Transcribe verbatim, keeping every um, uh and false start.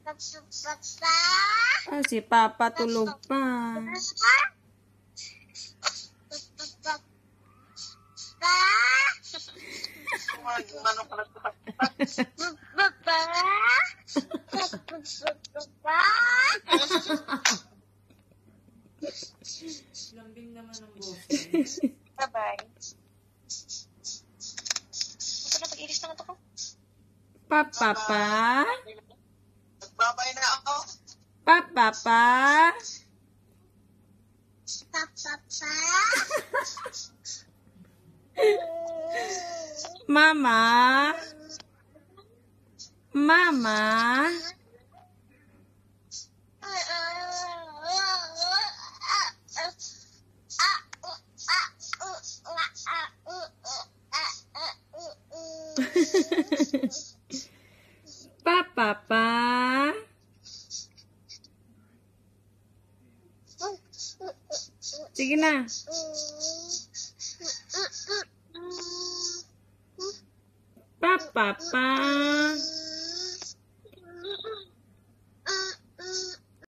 Ah, si Papa tulog pa. Lambing naman ang boses. Bye-bye. Ito na, pag-iris na ito ko. Papa pa. Nagbabay na ako. Papa pa. Papa pa. Mama. Mama. Papa pa. Sige na. Papa pa.